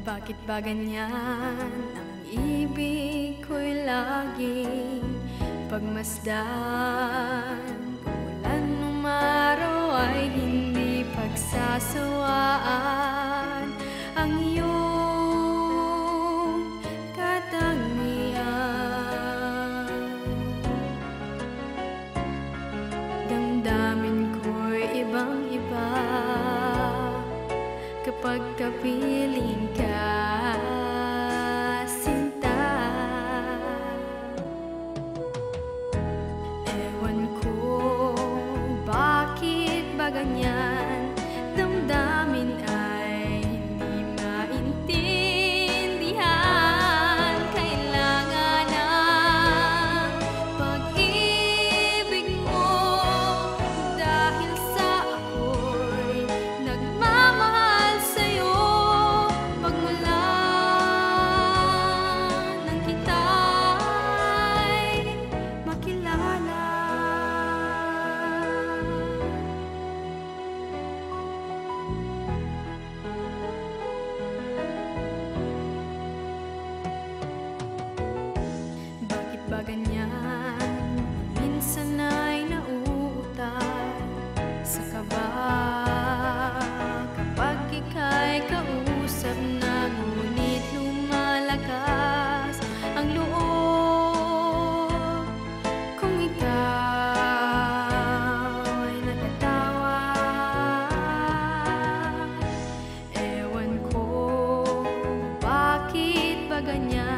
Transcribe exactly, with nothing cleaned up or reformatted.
Bakit ba ganyan ang ibig ko'y laging pagmasdan? Umulan umaraw ay hindi pagsasawaan ang iyong katangian. Damdamin ko'y ibang-iba kapag kapiling ka, sinta. Ewan ko bakit ba ganyan, damdamin ay hindi maintindihan. Kailangan ng pag-ibig mo dahil sa ako'y nagmamahal sa'yo. Pagmula nang kita'y makilala, bakit ba ganyan? Minsan ay nauutal sa kaba kapag ika'y kausap na, ngunit lumalakas ang loob kung ikaw ay natatawa. Ewan ko bakit ba ganyan,